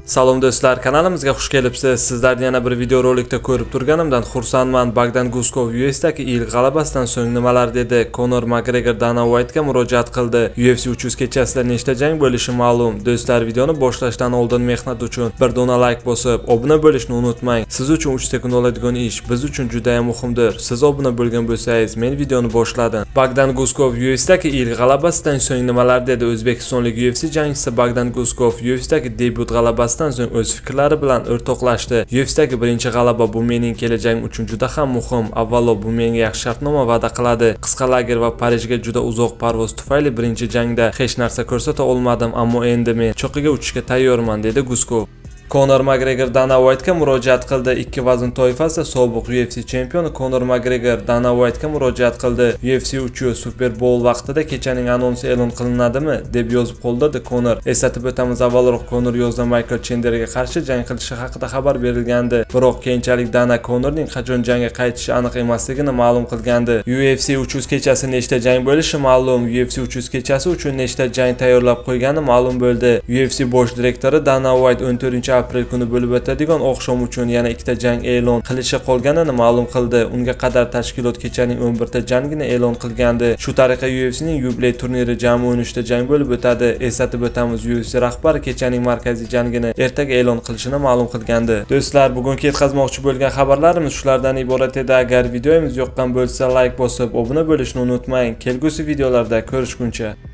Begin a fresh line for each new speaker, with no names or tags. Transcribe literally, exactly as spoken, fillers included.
Salom do'stlar, kanalimizga xush kelibsiz. Sizlarni yana bir video rolikda ko'rib turganimdan xursandman. Bogdan Guskov U F C'dagi ilk g'alabasidan so'ng nimalar dedi? Conor McGregor Dana White'ga murojaat qildi. U F C uch yuz kechasida nechta jang bo'lishi ma'lum. Do'stlar, videoni boshlashdan oldin mehnat uchun bir dona like bosib, obuna bo'lishni unutmang. Siz uchun uch sekund oladigan ish biz uchun juda ham muhimdir. Siz obuna bo'lgan bo'lsangiz, men videoni boshladim. Bogdan Guskov U F C'dagi ilk g'alabasidan so'ng nimalar dedi? O'zbekistonlik U F C jangchisi Bogdan Guskov U F C'dagi debyut g'alabasi so'ng o'z fikrlari bilan o'rtoqlashdi. U F C'dagi birinchi g'alaba bu mening kelajagim uchun juda ham muhim. Avvalo, bu menga yaxshi shartnoma va'da qiladi. Qisqa lager va Parijga juda uzoq parvoz tufayli birinchi jangda hech narsa ko'rsata olmadim, ammo endi men cho'qqiga uchishga tayyorman, dedi Guskov. Conor McGregor Dana White'ga murojaat qildi. Ikki vazn toifasida sobiq U F C chempioni Conor McGregor Dana White'ga murojaat qildi. U F C uch yuz Super Bowl vaqtida kechaning anonsi e'lon qilinadimi deb yozib qoldirdi Conor. Eslatib o'tamiz, avvalroq Conor yozda Michael Chandlerga qarshi jang qilishi haqida xabar berilgandi. Biroq keyinchalik Dana Conorning qachon jangga qaytishi aniq emasligini ma'lum qilgandi. U F C uch yuz kechasi nechta jang bo'lishi ma'lum. U F C uch yuz kechasi uchun nechta jang tayyorlab qo'ygani ma'lum bo'ldi. U F C bosh direktori Dana White o'n to'rtinchi aprel kuni bo'lib o'tadigan oqshom uchun yana ikkita jang e'lon qilishi qolganini ma'lum qildi. Unga qadar tashkilot kechaning o'n birta jangini e'lon qilgandi. Shu tariqa U F C'ning yubiley turniri jami o'n uchta jang bo'lib o'tadi. Eslatib o'tamiz, U F C rahbari kechaning markaziy jangini ertaga e'lon qilishini ma'lum qilgandi. Do'stlar, bugungi yetkazmoqchi bo'lgan xabarlarimiz shulardan iborat edi. Agar videomiz yoqqan bo'lsa, like bosib, obuna bo'lishni unutmang. Kelgusi videolarda ko'rishguncha